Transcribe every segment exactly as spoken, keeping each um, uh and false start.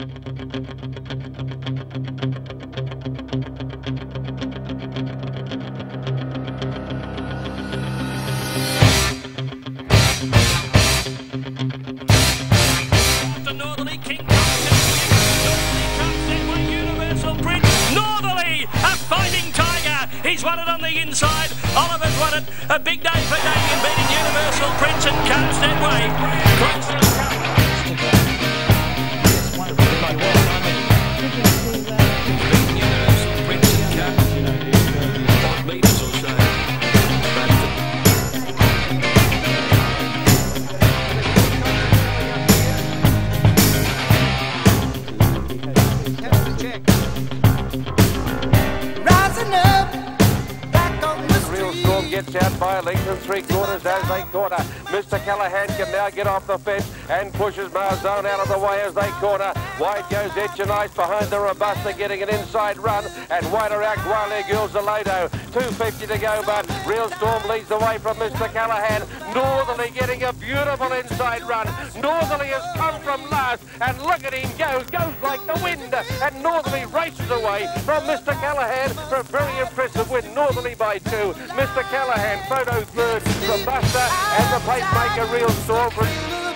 Northerly, King Northerly comes in by Universal Prince. Northerly, a fighting tiger. He's won it on the inside. Oliver's won it. A big day for Damien, beating Universal Prince and Carstead Way. Universal Prince and Carstead, five metres or so. Gets out by a length and three quarters as they corner. Mister Callahan can now get off the fence and pushes Marzone out of the way as they corner. Wide goes Etchenice behind the Robusta, getting an inside run, and wider out Gualia Girls Zalato. two fifty to go, but Real Storm leads the way from Mister Callahan. Northerly getting a beautiful inside run. Northerly has come from last, and look at him go, goes like the wind, and Northerly races away from Mister Callahan for a very impressive win. Northerly by two. Mister Callahan, photo third, Robusta, and the pacemaker Real Storm for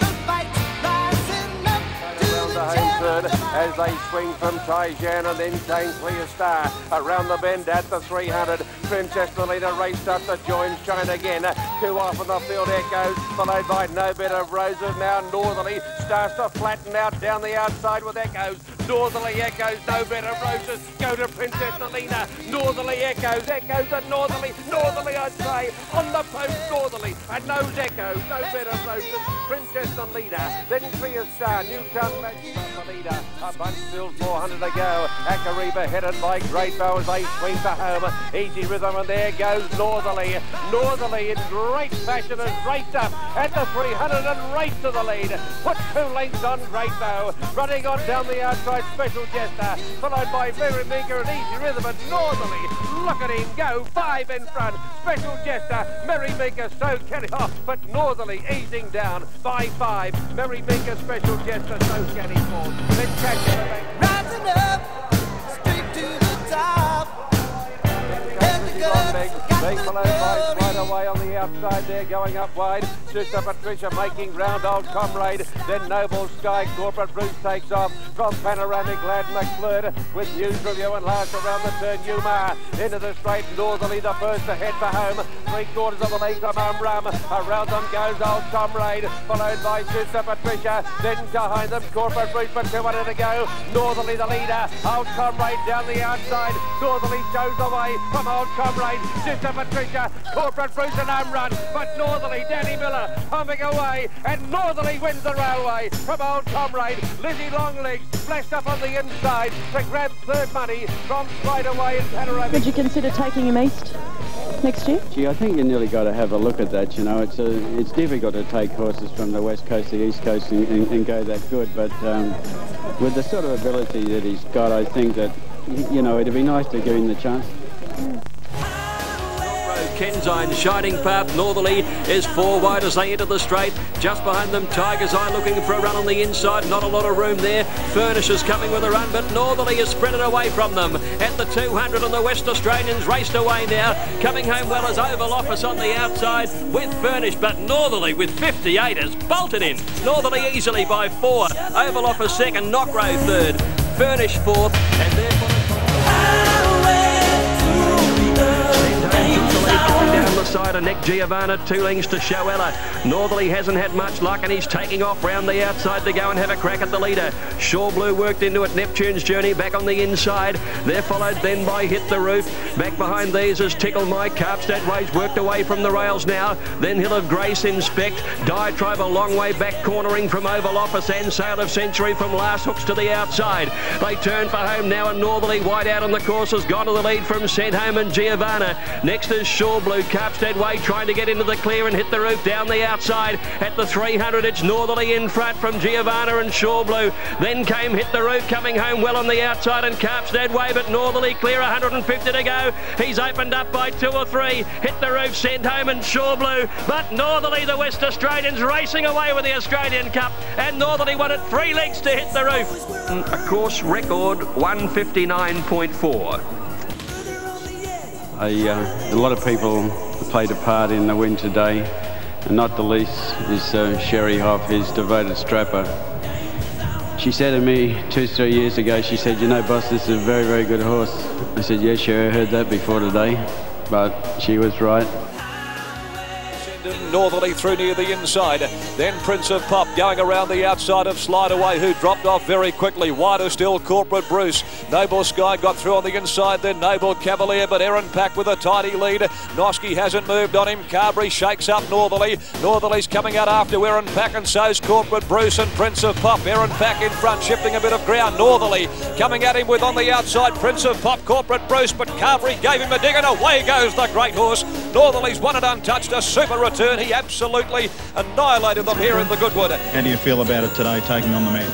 the home third as they swing from Taijan and then came Clear Star around the bend at the three hundred. Princess the leader raced up to join Shine again. Two off in the field Echoes, followed by No Better Roses. Now Northerly starts to flatten out down the outside with Echoes. Northerly Echoes, No Better Roses go to Princess Alina. Northerly Echoes, Echoes and Northerly, Northerly I'd say on the post. Northerly and nose Echoes, No Better Roses, Princess Alina, then Clear Star, Newtown Magic. The leader, a bunch still four hundred to go. Akariba headed by Great Bow as they swing for home. Easy rhythm, and there goes Northerly. Northerly in great fashion has raced up at the three hundred and raced to the lead. Put two lengths on Great Bow. Running on down the outside, Special Jester, followed by Very Meeker and Easy Rhythm, and Northerly. Look at him go, five in front. Special Jester, Merry Meeker, so can off, but Northerly easing down by five. Merry Meeker, Special Jester, so can he fall. Then catch it. Rising up, straight to the top. Big below five right away on the outside there, going up wide. Sister Patricia making ground, Old Comrade. Then Noble Sky, Corporate Bruce takes off from Panoramic Lad McFlirt with News Review, and last around the turn Umar into the straight. Northerly the first to head for home. Three quarters of the league from Umrum. Around them goes Old Comrade, followed by Sister Patricia. Then behind them Corporate Bruce, but two hundred to go. Northerly the leader. Old Comrade down the outside. Northerly shows the way from Old Comrade. Sister Patricia, Corporate Bruce and home run, but Northerly, Danny Miller humming away, and Northerly wins the railway from Old Comrade. Lizzie Longlegs flashed up on the inside to grab third money from Straight Away and Panoramic. Would you consider taking him east next year? Gee, I think you nearly got to have a look at that. You know, it's a, it's difficult to take horses from the west coast to the east coast and, and, and go that good, but um, with the sort of ability that he's got, I think that, you know, it'd be nice to give him the chance. Mm. Kenzine, Shining Path, Northerly is four wide as they enter the straight. Just behind them, Tiger's Eye looking for a run on the inside. Not a lot of room there. Furnish is coming with a run, but Northerly is sprinted away from them. At the two hundred, and the West Australians raced away now. Coming home well as Oval Office on the outside with Furnish, but Northerly with fifty-eight has bolted in. Northerly easily by four. Oval Office second, Knockrow third. Furnish fourth, and therefore down the side of Nick Giovanna, two lengths to Showella. Northerly hasn't had much luck, and he's taking off round the outside to go and have a crack at the leader. Shore Blue worked into it. Neptune's Journey back on the inside. They're followed then by Hit the Roof. Back behind these is Tickle My Carpstead Ways worked away from the rails now. Then Hill of Grace Inspect. Diatribe a long way back, cornering from Oval Office, and Sail of Century from last hooks to the outside. They turn for home now, and Northerly wide out on the course has gone to the lead from Sent Home and Giovanna. Next is Shore Blue. Carpstead Capstead Way trying to get into the clear and hit the roof down the outside. At the three hundred, it's Northerly in front from Giovanna and Shaw Blue. Then came Hit the Roof coming home well on the outside and Capstead Way, but Northerly clear, one hundred fifty to go. He's opened up by two or three. Hit the Roof sent home and Shaw Blue, but Northerly, the West Australians, racing away with the Australian Cup, and Northerly won it three lengths to Hit the Roof. A course record one fifty-nine point four. A, uh, a lot of people played a part in the win today, and not the least is uh, Sherry Hoff, his devoted strapper. She said to me two, three years ago, she said, you know, boss, this is a very, very good horse. I said, yes, Sherry, I heard that before today, but she was right. Northerly through near the inside, then Prince of Pop going around the outside of Slide Away, who dropped off very quickly. Wider still Corporate Bruce. Noble Sky got through on the inside, then Noble Cavalier, but Aaron Pack with a tidy lead. Noski hasn't moved on him. Carberry shakes up Northerly. Northerly's coming out after Aaron Pack, and so's Corporate Bruce and Prince of Pop. Aaron Pack in front, shifting a bit of ground. Northerly coming at him with on the outside Prince of Pop, Corporate Bruce, but Carberry gave him a dig, and away goes the great horse. Northerly's won it untouched, a super return. He absolutely annihilated them here in the Goodwood. How do you feel about it today, taking on the mare?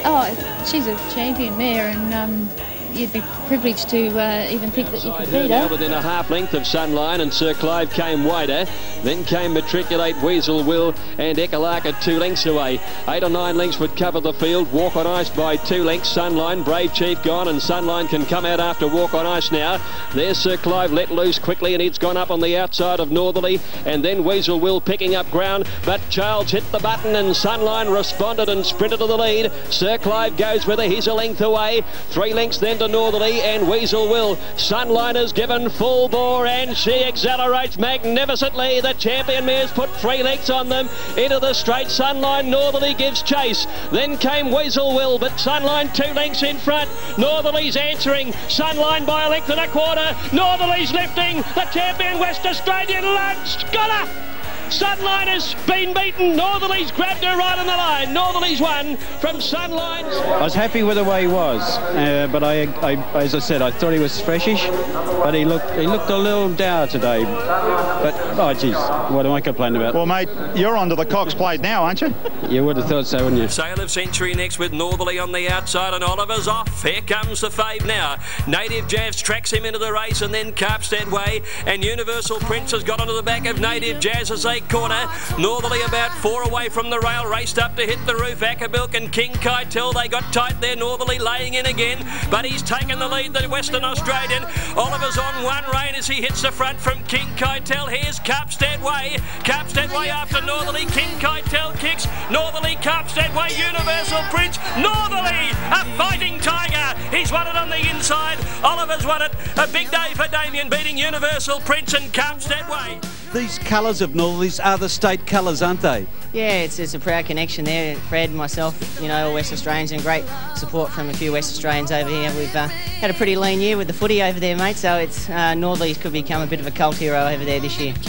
Oh, she's a champion mare, and um, you'd be privileged to uh, even think that you could beat her. Within a half length of Sunline, and Sir Clive came wider. Then came Matriculate, Weasel Will and Ekalaka two lengths away. Eight or nine lengths would cover the field. Walk on Ice by two lengths. Sunline, Brave Chief gone, and Sunline can come out after Walk on Ice now. There's Sir Clive let loose quickly, and it's gone up on the outside of Northerly, and then Weasel Will picking up ground, but Charles hit the button and Sunline responded and sprinted to the lead. Sir Clive goes with her. He's a length away. Three lengths then to Northerly and Weasel Will. Sunline is given full bore, and she accelerates magnificently. The champion mares put three lengths on them into the straight. Sunline, Northerly gives chase. Then came Weasel Will, but Sunline two lengths in front. Northerly's answering. Sunline by a length and a quarter. Northerly's lifting. The champion West Australian lunged. Got her! Sunline has been beaten. Northerly's grabbed her right on the line. Northerly's won from Sunline. I was happy with the way he was, uh, but I, I, as I said, I thought he was freshish, but he looked he looked a little dour today. But, oh, geez, what am I complaining about? Well, mate, you're onto the Cox plate now, aren't you? You would have thought so, wouldn't you? Sale of Century next with Northerly on the outside, and Oliver's off. Here comes the fave now. Native Jazz tracks him into the race, and then Capstead Way, and Universal Prince has got onto the back of Native Jazz as they corner. Northerly about four away from the rail, raced up to Hit the Roof. Ackerbilk and King Keitel, they got tight there. Northerly laying in again, but he's taken the lead, the Western Australian. Oliver's on one rein as he hits the front from King Keitel. Here's Capstead Way. Capstead Way after Northerly. King Keitel kicks. Northerly, Capstead Way, Universal Prince. Northerly, a fighting tiger. He's won it on the inside. Oliver's won it. A big day for Damien, beating Universal Prince and Capstead Way. These colours of Northerly's are the state colours, aren't they? Yeah, it's, it's a proud connection there. Fred, myself, you know, all West Australians, and great support from a few West Australians over here. We've uh, had a pretty lean year with the footy over there, mate, so it's uh, Northerly could become a bit of a cult hero over there this year.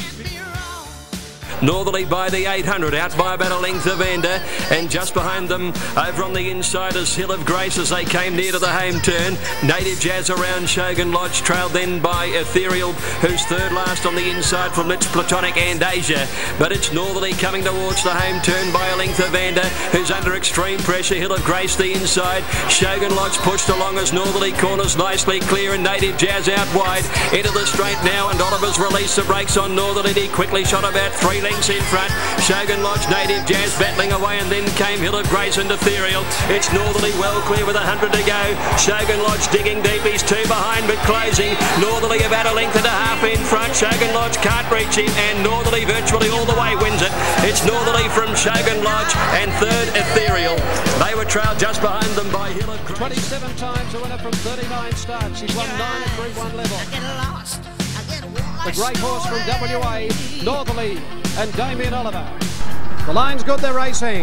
Northerly by the eight hundred, out by about a length of Ender, and just behind them over on the inside is Hill of Grace as they came near to the home turn. Native Jazz around Shogun Lodge, trailed then by Ethereal, who's third last on the inside from Litz, Platonic and Asia. But it's Northerly coming towards the home turn by a length of Ender, who's under extreme pressure. Hill of Grace the inside. Shogun Lodge pushed along as Northerly corners nicely clear, and Native Jazz out wide into the straight now, and Oliver's released the brakes on Northerly. He quickly shot about three lengths in front. Shogun Lodge, Native Jazz battling away, and then came Hill of Grace and Ethereal. It's Northerly well clear with a hundred to go. Shogun Lodge digging deep, he's two behind but closing. Northerly about a length and a half in front. Shogun Lodge can't reach him, and Northerly virtually all the way wins it. It's Northerly from Shogun Lodge, and third Ethereal. They were trailed just behind them by Hill of Grace. twenty-seven times a winner from thirty-nine starts. She's won nine at Group one level. The great horse from W A, Northerly and Damien Oliver. The line's good, they're racing.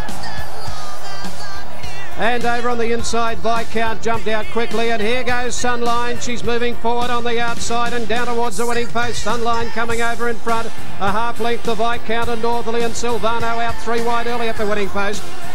And over on the inside, Viscount jumped out quickly, and here goes Sunline. She's moving forward on the outside and down towards the winning post. Sunline coming over in front, a half length to Viscount and Northerly, and Silvano out three wide early at the winning post.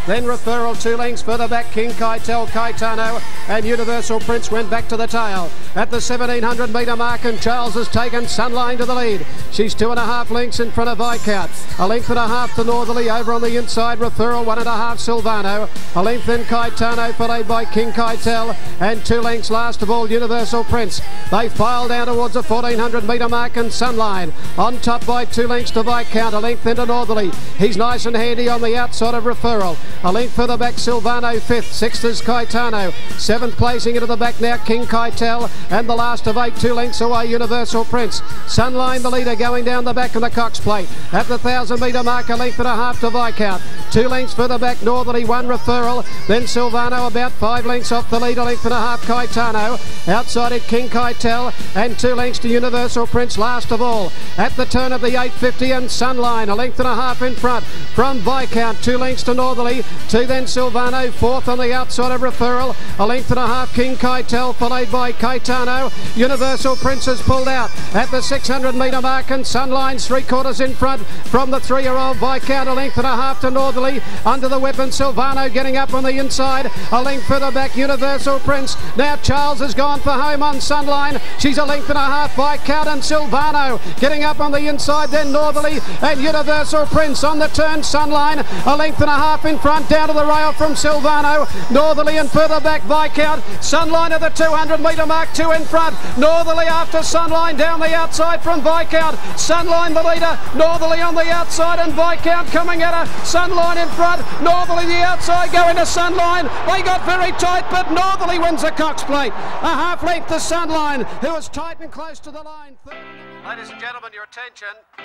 Then Referral two lengths further back. King Kaitel, Caetano and Universal Prince went back to the tail. At the seventeen hundred metre mark, and Charles has taken Sunline to the lead. She's two and a half lengths in front of Viscount. A length and a half to Northerly. Over on the inside, Referral, one and a half Silvano. A length then Caetano, followed by King Kaitel, and two lengths last of all Universal Prince. They file down towards the fourteen hundred metre mark, and Sunline on top by two lengths to Viscount. A length then to Northerly. He's nice and handy on the outside of Referral. A length further back, Silvano fifth. Sixth is Caetano. Seventh placing into the back now, King Kaitel. And the last of eight, two lengths away, Universal Prince. Sunline, the leader, going down the back of the Cox Plate. At the one thousand metre mark, a length and a half to Viscount. Two lengths further back, Northerly, one Referral. Then Silvano about five lengths off the lead, a length and a half, Caetano. Outside it, King Kaitel. And two lengths to Universal Prince, last of all. At the turn of the eight fifty, and Sunline, a length and a half in front from Viscount. Two lengths to Northerly. Two then Silvano, fourth on the outside of Referral. A length and a half, King Kaitel, followed by Caetano. Universal Prince has pulled out at the six hundred metre mark, and Sunline's three quarters in front from the three-year-old Viscount. A length and a half to Northerly. Under the weapon, Silvano getting up on the inside. A length further back, Universal Prince. Now Charles has gone for home on Sunline. She's a length and a half, Viscount and Silvano getting up on the inside. Then Northerly and Universal Prince on the turn. Sunline a length and a half in front, down to the rail from Silvano. Northerly and further back, Viscount. Sunline at the two hundred metre mark, two in front. Northerly after Sunline down the outside from Viscount. Sunline the leader, Northerly on the outside, and Viscount coming at her. Sunline in front, Northerly the outside going to Sunline. They got very tight, but Northerly wins the Cox Plate. A half length to Sunline, who was tight and close to the line. Ladies and gentlemen, your attention.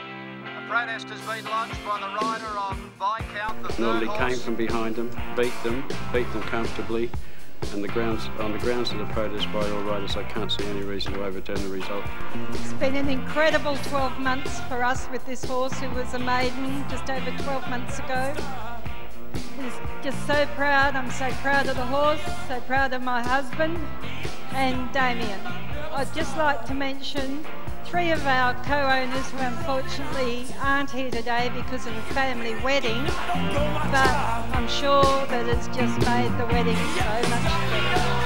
A protest has been lodged by the rider of Viscount, the third Northerly horse. came from behind them, beat them, beat them comfortably. And the grounds, on the grounds of the protest by all riders, I can't see any reason to overturn the result. It's been an incredible twelve months for us with this horse, who was a maiden just over twelve months ago. He's just so proud. I'm so proud of the horse, so proud of my husband and Damien. I'd just like to mention three of our co-owners who unfortunately aren't here today because of a family wedding, but I'm sure that it's just made the wedding so much better.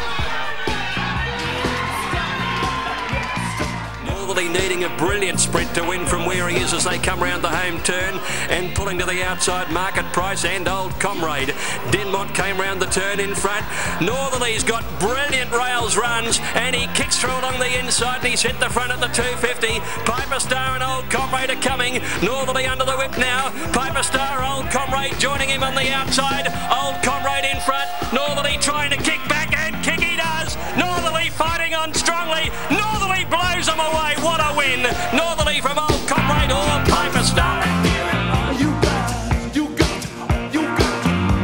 Northerly needing a brilliant sprint to win from where he is as they come round the home turn, and pulling to the outside, Market Price and Old Comrade. Denmont came round the turn in front. Northerly's got brilliant rails runs, and he kicks through along the inside, and he's hit the front at the two fifty. Piper Star and Old Comrade are coming. Northerly under the whip now. Piper Star, Old Comrade joining him on the outside. Old Comrade in front. Northerly trying to kick back, and kick he does. Northerly fighting on strongly. Northerly blows them away. What a win! Northerly from Old Comrade or Piper Star. You got, you got, you got.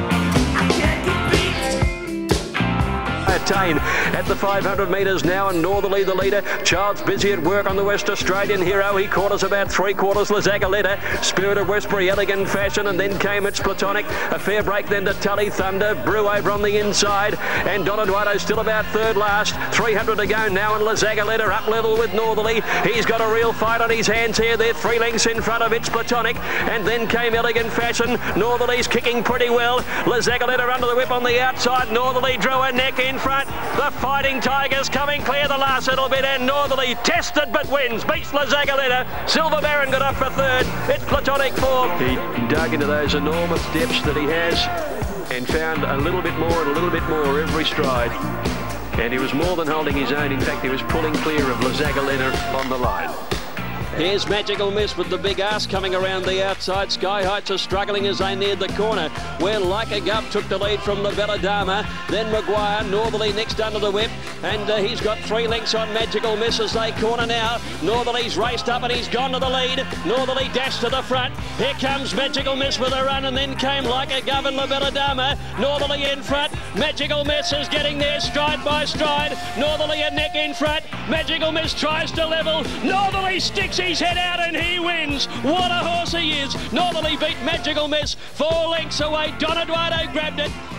I can't beat. Attain at the five hundred metres now, and Northerly the leader. Child's busy at work on the West Australian hero. He quarters about three quarters. Lazagoletta, Spirit of Westbury, Elegant Fashion, and then came its Platonic. A fair break then to Tully Thunder. Brew over on the inside, and Don Eduardo still about third last. three hundred to go now, and Lazagoletta up level with Northerly. He's got a real fight on his hands here. They're three lengths in front of its Platonic, and then came Elegant Fashion. Northerly's kicking pretty well. Lazagoletta under the whip on the outside. Northerly drew a neck in front. The Fighting Tigers coming clear the last little bit, and Northerly tested but wins. Beats Lazagoletta. Silver Baron got up for third. It's Platonic fourth. He dug into those enormous depths that he has and found a little bit more and a little bit more every stride. And he was more than holding his own. In fact, he was pulling clear of Lazagoletta on the line. Here's Magical Miss with the big ass coming around the outside. Sky Heights are struggling as they neared the corner, where Like a Gov took the lead from La Bella Dama. Then Maguire, Northerly next under the whip, and uh, he's got three lengths on Magical Miss as they corner now. Northerly's raced up and he's gone to the lead. Northerly dashed to the front. Here comes Magical Miss with a run, and then came Like a Gov and La Bella Dama. Northerly in front. Magical Miss is getting there stride by stride. Northerly a neck in front. Magical Miss tries to level. Northerly sticks his head out and he wins. What a horse he is. Northerly beat Magical Miss four lengths away. Don Eduardo grabbed it.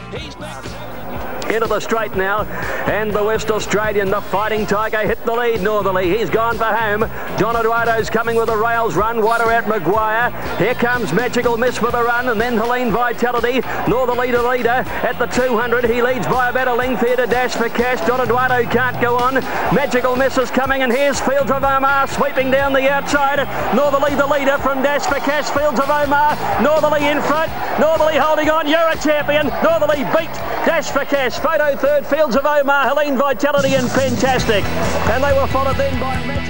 He's back into the straight now, and the West Australian, the Fighting Tiger, hit the lead. Northerly, he's gone for home. Don Eduardo's coming with a rails run, wider out Maguire. Here comes Magical Miss with a run, and then Helene Vitality. Northerly to leader at the two hundred. He leads by about a length here to Dash for Cash. Don Eduardo can't go on. Magical Miss is coming, and here's Fields of Omar sweeping down the outside. Northerly the leader from Dash for Cash. Fields of Omar. Northerly in front. Northerly holding on. You're a champion. Northerly beat Dash for Cash. Photo third, Fields of Omar, Helene Vitality and Fantastic. And they were followed then by Magic.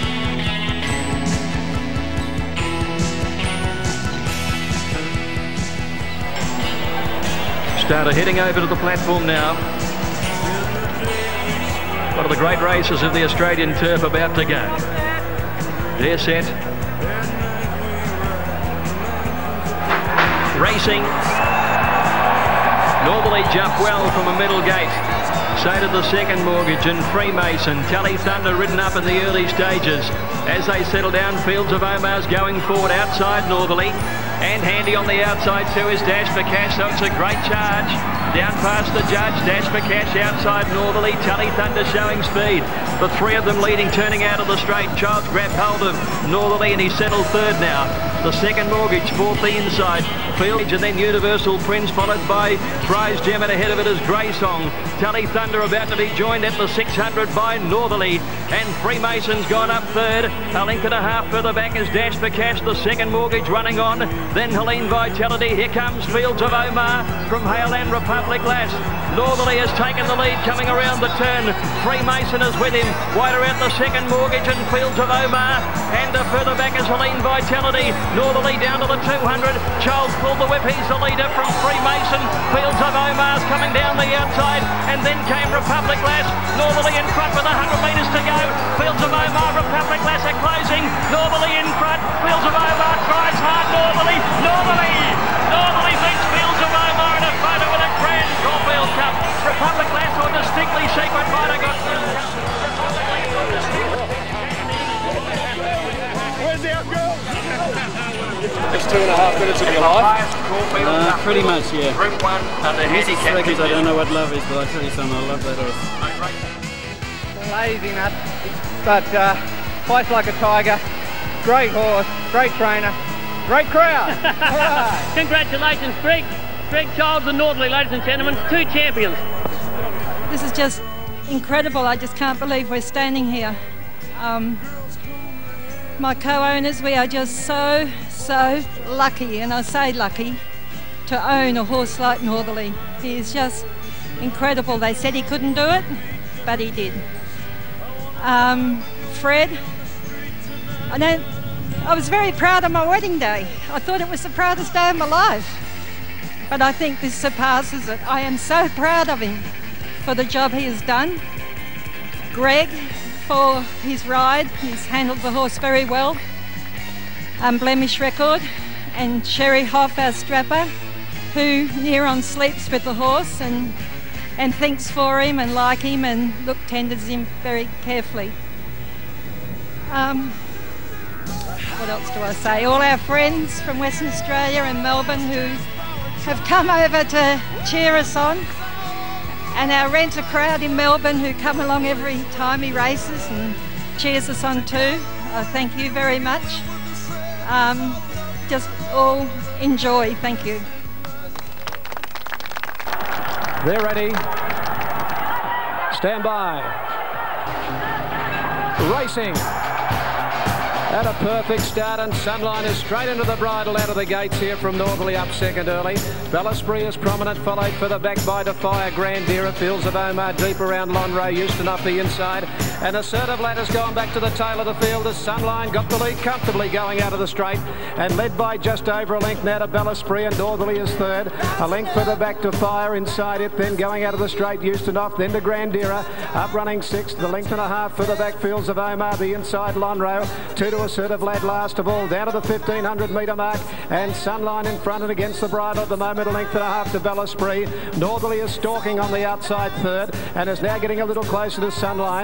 Starter heading over to the platform now. One of the great races of the Australian turf about to go. They're set. Racing. Northerly jumped well from a middle gate. So did the second mortgage and Freemason. Tally Thunder ridden up in the early stages. As they settle down, Fields of Omar's going forward outside Northerly. And handy on the outside too is Dash for Cash, so it's a great charge. Down past the judge, Dash for Cash outside Northerly. Tally Thunder showing speed. The three of them leading, turning out of the straight. Childs grabbed hold of Northerly and he's settled third now. The second mortgage, fourth the inside. Field, and then Universal Prince, followed by Prize Gem, and ahead of it is Grey Song. Tally Thunder about to be joined at the six hundred by Northerly, and Freemason's gone up third. A length and a half further back is Dash for Cash, the second mortgage running on. Then Helene Vitality. Here comes Fields of Omar from Hale and Republic Lass. Northerly has taken the lead coming around the turn. Freemason is with him. Wider out the second mortgage and Fields of Omar. And uh, further back is Helene Vitality. Northerly down to the two hundred. Charles pulled the whip. He's the leader from Freemason. Fields of Omar's coming down the outside. And then came Republic Lass. Northerly in front with one hundred metres to go. Fields of Omar, Republic Lass are closing. Northerly in front. Fields of Omar tries hard. Northerly. Northerly. Northerly beats Fields of Omar in a photo with a grand Caulfield Cup. Republic Lass or Distinctly Secret might have got Where's the outgo? It's two and a half minutes of your life. Uh, pretty much, yeah. Group one under handicap. I don't know what love is, but I'll tell you something, I love that horse. Lazy nut, but uh, fights like a tiger. Great horse, great trainer, great crowd. Right. Congratulations, Greg. Greg Childs and Northerly, ladies and gentlemen, two champions. This is just incredible. I just can't believe we're standing here. Um, my co-owners, we are just so, so lucky, and I say lucky, to own a horse like Northerly. He is just incredible. They said he couldn't do it, but he did. Um, Fred, I know, I was very proud of my wedding day. I thought it was the proudest day of my life. But I think this surpasses it. I am so proud of him for the job he has done. Greg for his ride. He's handled the horse very well. Unblemished record. And Sherry Hoff, our strapper, who near on sleeps with the horse and and thinks for him and like him and look tenders him very carefully. Um, what else do I say? All our friends from Western Australia and Melbourne who have come over to cheer us on, and our renter crowd in Melbourne who come along every time he races and cheers us on too. Uh, thank you very much. Um, just all enjoy. Thank you. They're ready. Stand by. Racing. At a perfect start, and Sunline is straight into the bridle out of the gates here from Northerly, up second early. Bellaspree is prominent, followed further back by Defire, Grandira, Fields of Omar deep around Lonro, Houston off the inside. And Assertive Ladder's gone back to the tail of the field as Sunline got the lead comfortably going out of the straight and led by just over a length now to Bellaspree, and Northerly is third. A length further back to Fire inside it, then going out of the straight, Houston off, then to Grandira, up running sixth, the length and a half further back, Fields of Omar, the inside Lonro, two to Assertive Lad last of all, down to the fifteen hundred metre mark, and Sunline in front and against the bridle at the moment, a length and a half to Bellaspree. Northerly is stalking on the outside third and is now getting a little closer to Sunline, and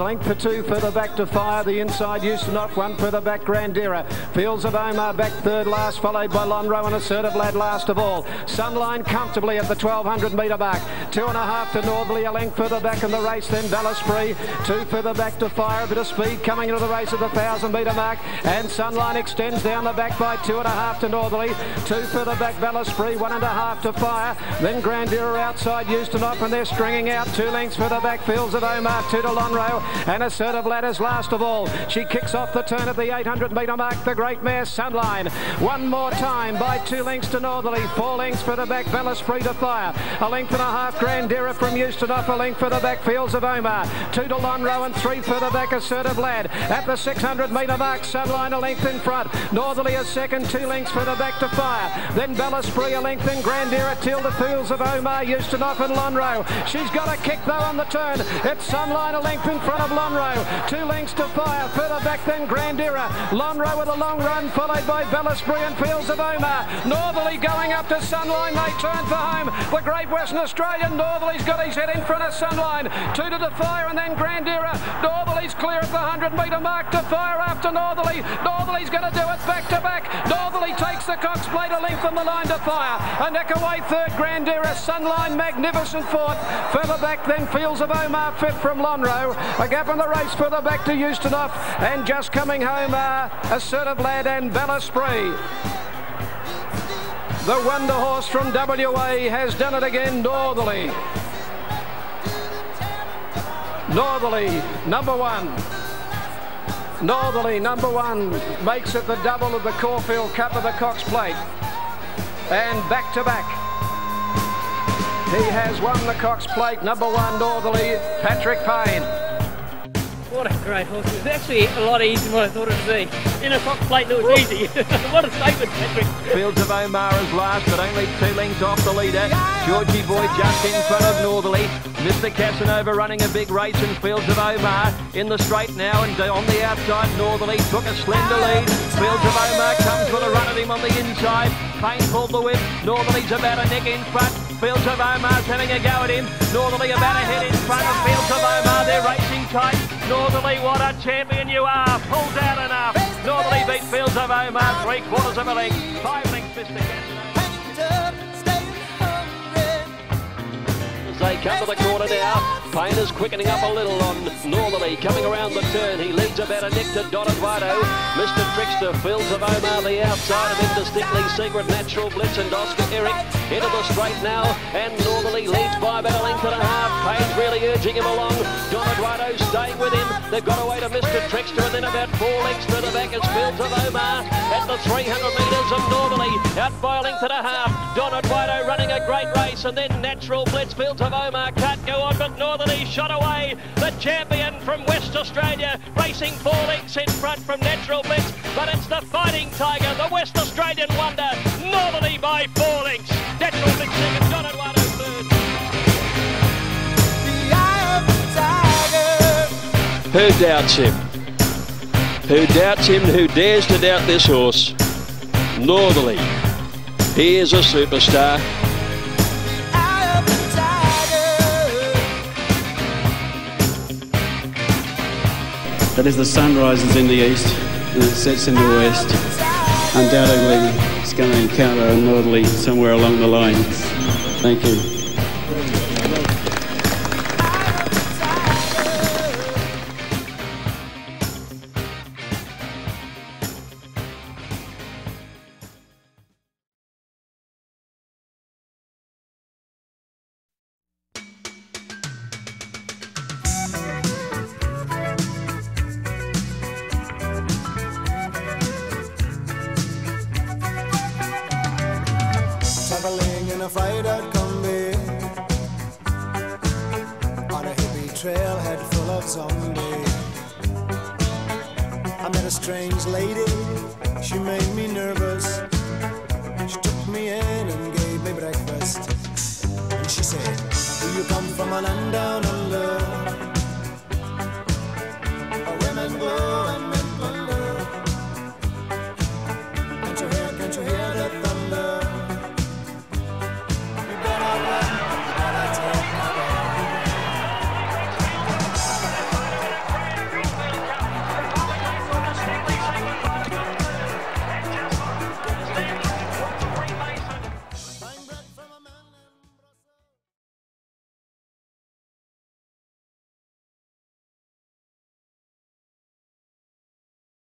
length for two further back to Fire. The inside Houston off, one further back Grandira. Fields of Omar back third last, followed by Lonro and Assertive Lad last of all. Sunline comfortably at the twelve hundred metre mark. Two and a half to Northerly, a length further back in the race, then Ballaspree. Two further back to Fire, a bit of speed coming into the race at the one thousand metre mark. And Sunline extends down the back by two and a half to Northerly. Two further back Ballaspree, one and a half to Fire. Then Grandira outside Houston off, and they're stringing out two lengths further back. Fields of Omar, two to Lonro, and Assertive Ladders last of all. She kicks off the turn at the eight hundred metre mark, the great mare Sunline. One more time by two lengths to Northerly, four lengths further back Ballaspree to Fire. A length and a half Grandira from Houston off, a length further back Fields of Omar. Two to Lonro and three further back Assertive Lad. At the six hundred metre mark, Sunline a length in front. Northerly a second, two lengths further back to Fire. Then Ballaspree a length in Grandira till the Fields of Omar, Houston off and Lonro. She's got a kick though on the turn. It's Sunline a length in front of Lonro. Two lengths to Fire. Further back than Grandira. Lonro with a long run, followed by Ballaspree and Fields of Omar. Northerly going up to Sunline. They turn for home. The Great Western Australian. Northerly's got his head in front of Sunline. Two to Fire and then Grandira. Northerly's clear at the one hundred metre mark to Fire after Northerly. Northerly's going to do it back to back. Northerly takes the Cox Plate a length on the line to Fire. A neck away third Grandira. Sunline magnificent fourth. Further back then Fields of Omar fifth from Lonro. A gap in the race further back to Houston off, and just coming home are Assertive Lad and Ballaspree. The wonder horse from W A has done it again, Northerly. Northerly, number one. Northerly, number one, makes it the double of the Caulfield Cup of the Cox Plate. And back to back. He has won the Cox Plate, number one, Northerly, Patrick Payne. What a great horse. It was actually a lot easier than what I thought it would be. In a Cox Plate, it was easy. What a statement, Patrick. Fields of Omar is last, but only two lengths off the leader. Georgie Boy just in front of Northerly. Mister Casanova running a big race in Fields of Omar. In the straight now, and on the outside, Northerly took a slender lead. Fields of Omar comes with a run at him on the inside. Payne pulled the whip. Northerly's about a neck in front. Fields of Omar's having a go at him. Northerly about a head in front of Fields of Omar. They're racing tight. Northerly, what a champion you are. Pulls out enough. Northerly beat Fields of Omar three quarters of a length. Five lengths, Mister Casanova. As they come to the corner now, Payne is quickening up a little on Northerly. Coming around the turn, he leads about a neck to Don Eduardo. Mister Trickster, Fields of Omar, the outside of Indistinctly Secret, Natural Blitz and Oscar Eric into the straight now, and Northerly leads by about a length and a half. Payne's really urging him along. Don Eduardo staying with him. They've got away to Mister Trickster, and then about four lengths to the back is Fields of Omar at the three hundred metres of Northerly, out by a length and a half. Don Eduardo running a great race, and then Natural Blitz. Fields of Omar can't go on, but Northerly shot away. The champion from West Australia, racing four lengths in front from Natural Blitz, but it's the Fighting Tiger, the West Australian wonder, Northerly by four lengths. Natural Blitz second, Don Eduardo third. Who doubts him? Who doubts him? Who dares to doubt this horse? Northerly. He is a superstar. But as the sun rises in the east and it sets in the west, undoubtedly it's going to encounter a Northerly somewhere along the line. Thank you. Traveling in a fried-out combi on a hippie trailhead full of zombies. I met a strange lady, she made me nervous. She took me in and gave me breakfast. And she said, do you come from a land